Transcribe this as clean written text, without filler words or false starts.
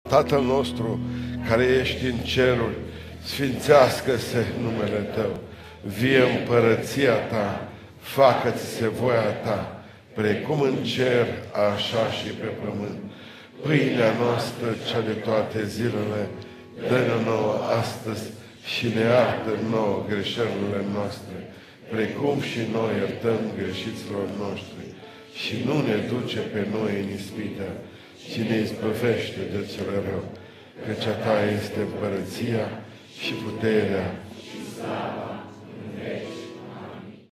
Tatăl nostru care ești în ceruri, sfințească-se numele Tău, vie împărăția Ta, facă-ți-se voia Ta, precum în cer, așa și pe pământ. Pâinea noastră, cea de toate zilele, dă-ne nouă astăzi și ne iartă nouă greșelile noastre, precum și noi iertăm greșiților noștri. Și nu ne duce pe noi în ispită, ci ne izbăvește de cel rău, căci a Ta este împărăția și puterea